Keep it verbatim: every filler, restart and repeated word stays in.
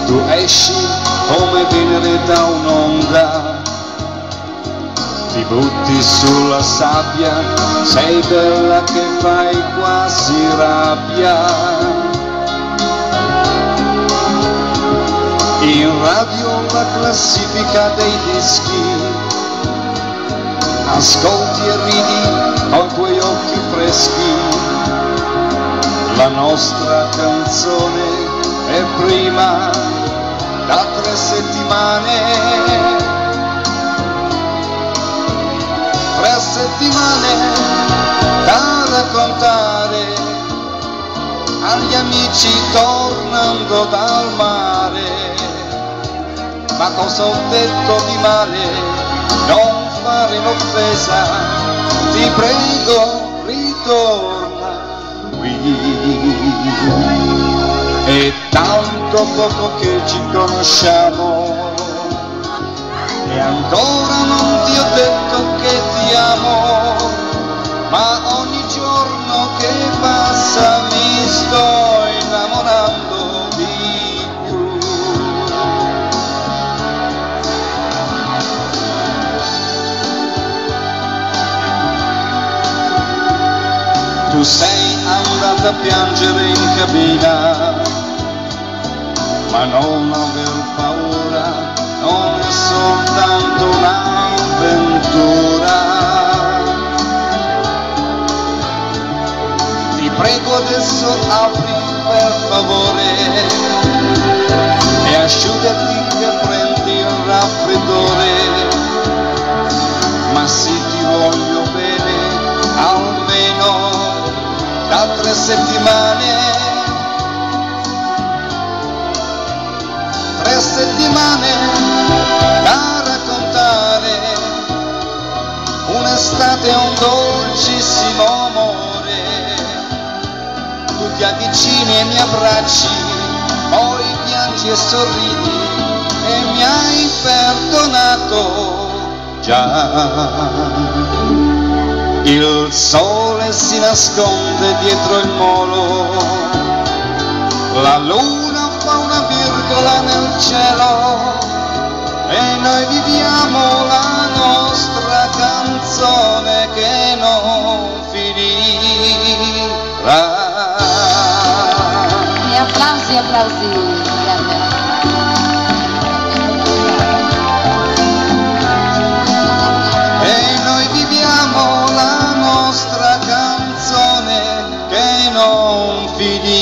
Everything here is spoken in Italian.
Tu esci come Venere da un'onda, ti butti sulla sabbia, sei bella che fai quasi rabbia. In radio la classifica dei dischi, ascolti e ridi con i tuoi occhi freschi. La nostra canzone è prima da tre settimane, tre settimane da raccontare agli amici tornando dal mare. Ma cosa ho detto di male? Non fare l'offesa, ti prego ritorna qui. È tanto poco che ci conosciamo e ancora non ti ho detto che ti amo, ma ogni giorno che passa mi sto innamorando di più. Tu sei andata a piangere in cabina, ma non aver paura, non è soltanto un'avventura. Ti prego adesso apri per favore e asciugati che prendi il raffreddore. Ma sì, ti voglio bene almeno da tre settimane. Tre settimane da raccontare, un'estate e un dolcissimo amore. Tu ti avvicini e mi abbracci, poi piangi e sorridi e mi hai perdonato già. Il sole si nasconde dietro il molo, la luna fa una virgola nel cielo e noi viviamo la nostra canzone che non finirà. E applausi, applausi. E noi viviamo la nostra canzone che non finirà.